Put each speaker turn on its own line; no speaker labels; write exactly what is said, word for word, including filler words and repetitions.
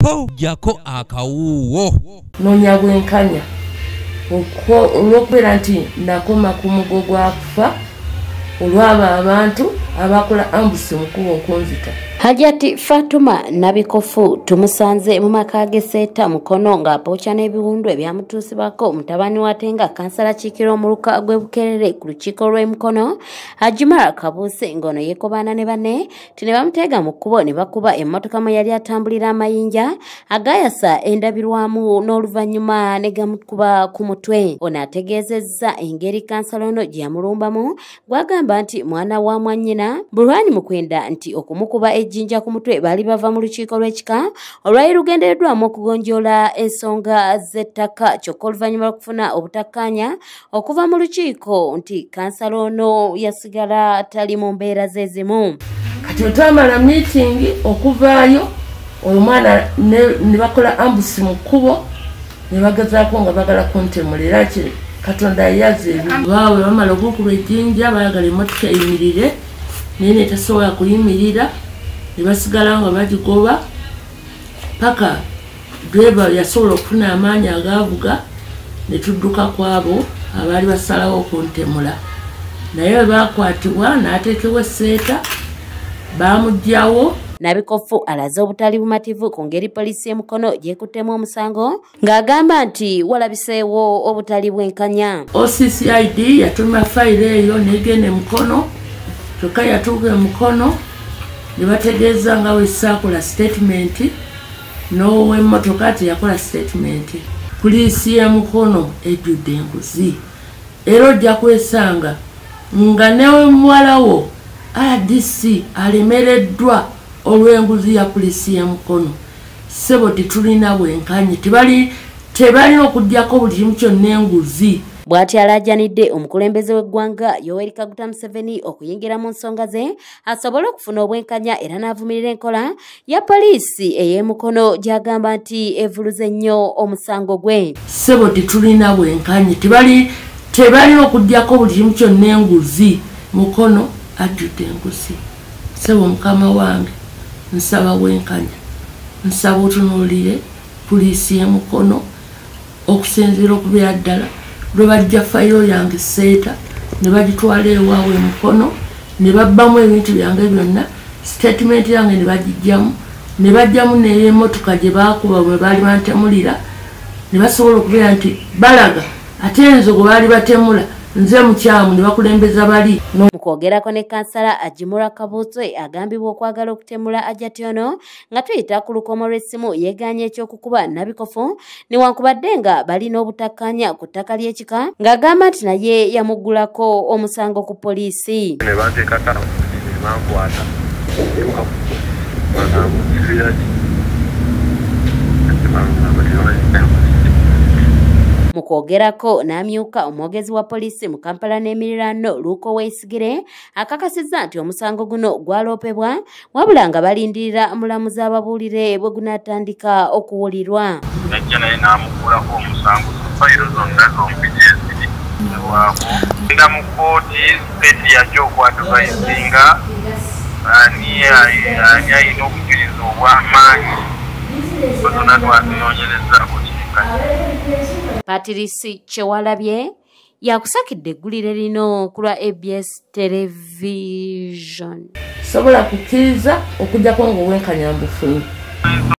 po jako akawuwo
nonya bwenkanya olw'okubeera nti nakoma ku mugo gwa kufa olw'abo abantu abakola ambusi mukubo okunzita.
Hajati Fatuma Nabikofu tumusanze mu maka geseta mukono nga apocha n'ebiwundu ebyamutuusibako mutabani watenga kansala Kikiro mu luka gwe Bukerere ku lukiiko lw'emukono Hajimara Kabuse ngono yekobaana ne bane tine bamutega mu kkubo ne bakuba emmotoka mu yali atambulira amayinja agayasa endabirwamu n'oluvannyuma ne gamukuba ku mutwe. Ono ategeezezza engeri kansala ono gye yamulumbamu gwagamba nti mwana wa mwannyina bulwani mu kwenda nti okumukuba jinja ku mutwe bali bava mu lukiiko lw'ekika olwali lugendereddwamu okugonjoola ensonga z'ettaka kyokka oluvannyuma lw'okufuna obutakkanya okuva mu lukiiko nti kansala ono yasigala tali mu mbeera ze zimu.
Kati twamala meeting okuvaayo omwana ne bakola ambusi mu kkubo ne bagezaako nga bagala kuntemulira ki Katonda yazze ebibi baawe bamala okukuba ejjinja bayagala emmotoka eyimirire naye netasobola kuyimirira ne basigala nga bagigoba paka dreva yasobola okufuna amaanyi agaavuga ne tudduka kwabo abaali basalawo okuntemula naye bwe baakwatibwa n'ateekebwa esseeta baamugyawo.
Nabikofu alaze obutali bumativu ku ngeri poliisi y'emukono gyekuttemu omusango ng'agamba nti walabiseewo obutali bwenkanya.
O C C I D yatuma fayiro eyo n'egenda emukono kyokka yatuuka emukono ne bategeeza nga wesaakola statement n'ow'emmotoka teyakola statement. Poliisi y'emukono ejjudde enguzi era ojja kwesanga nga newe muwalawo R D C alemereddwa olw'enguzi ya poliisi y'emukono. Ssebo tetulina bwenkanye tebali tebalina okuggyako buli kimu kyonna enguzi.
Bw'ati alajjanidde omukulembeze w'eggwanga Yoweri Kaguta Museveni okuyingira mu nsonga ze asobole okufuna obwenkanya era n'avumirira enkola ya poliisi ey'emukono gy'agamba nti evuluze nnyo omusango gwe.
Ssebo tetulina bwenkanye tebali tebalina okuggyako buli kimu kyonna enguzi. Mukono ajjudde enguzi. Ssebo mukama wange nsaba bwenkanya nsaba otunuulire poliisi y'emukono okusinziira okubeera ddala lwe bajja fayiro yange seeta ne bagitwala ewaawe emukono ne babbamu ebintu byange byonna statement yange ne bagijjamu ne bajjamu n'emmotoka gye baakuba bwe baali bantemulira ne basobola okubeera nti balaga ate enzo gwe baali batemula nze mukyamu ne bakulembeza bali.
Mu kwogerako ne kansala Ajimura Kabutwe agambibwa okwagala okutemula Ajati ono nga tuyita ku lukomo lw'essimu yeeganye ekyokukuba Nabikofu newankubadde nga balina obutakkanya ku ttaka ly'ekika ng'agamba nti naye yamuggulako omusango ku poliisi.
Ne banteekako ne bankwata
mu kwogerako n'amyuka omwogezi wa poliisi mu Kampala n'emiriraano Luuko Weesigire akakasizza nti omusango guno gwaloopebwa wabula nga balindirira mulamuzi ababuulire bwe gunaatandika okuwulirwa.
Najja naye n'amuggulako omusango fayiro zonna zombiri eziri ewaako nga mu kkooti siteeti yajja okwadvaisinga ani alina obujulizi obw'amaanyi zonna twazinoonyerezaako kyenkanya.
Patirisi Kyewalabye yakusakidde eggulire lino ku lwa A B S Television.
Sobola kukkiriza okujjako ng'obwenkanya mbufunye.